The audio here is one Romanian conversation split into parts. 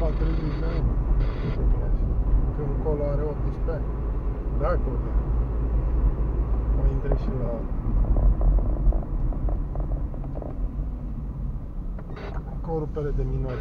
spatele lui, da. Că încolo are 18 ani. Da, Codea. Mai intre și la... corupele de minori.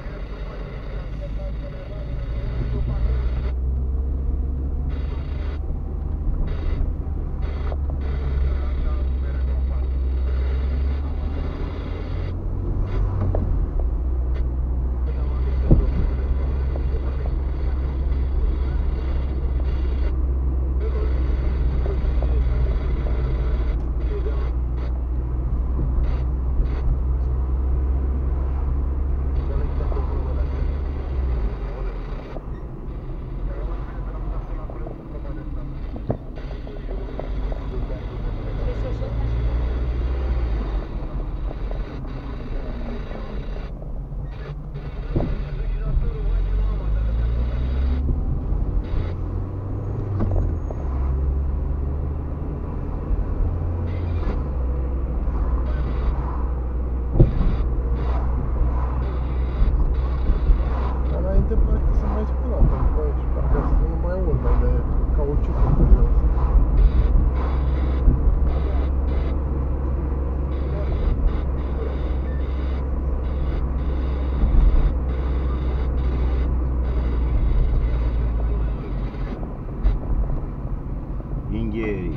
Inghieri.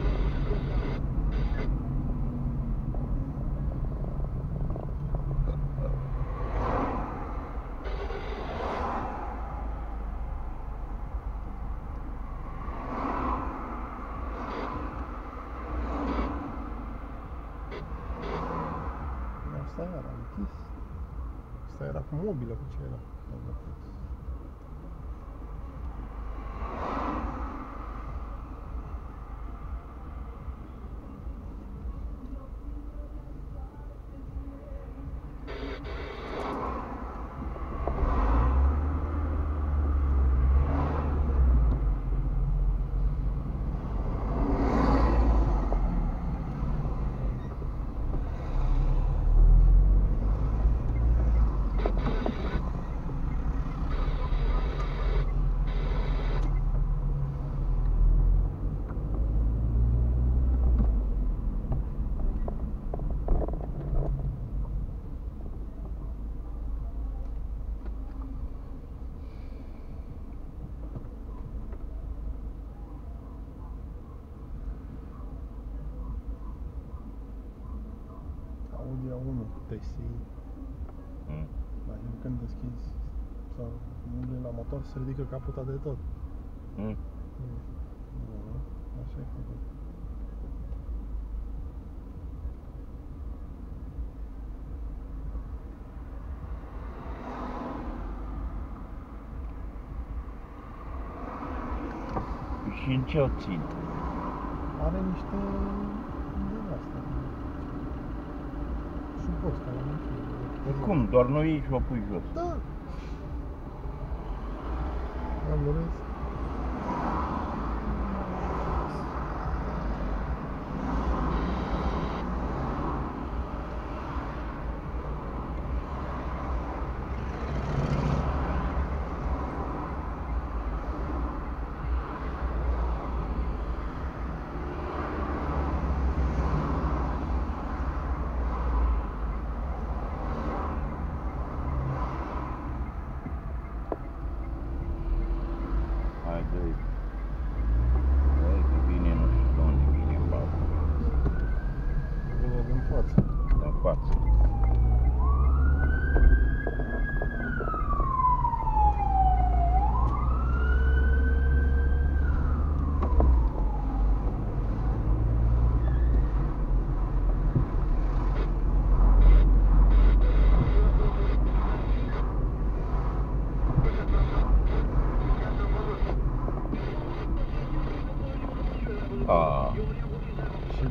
Asta era închis. Asta era cu mobilă, cu ce era? Audi A1 TSI. Dar când deschizi sau umbli la motor, se ridică capota de tot. Așa e făcut. Și în ce o țin? Are niște de astea. Suport ca la mașină. Cum? Doar nu iei și o pui jos? Da. Am vrut. Hai, dă-i. Băi, că vine, nu știu de unde vine în balcon. Vine din față. Din față.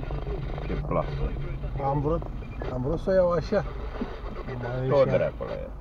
Ce plasă. Am vrut să o iau așa. Tot dracul ăla.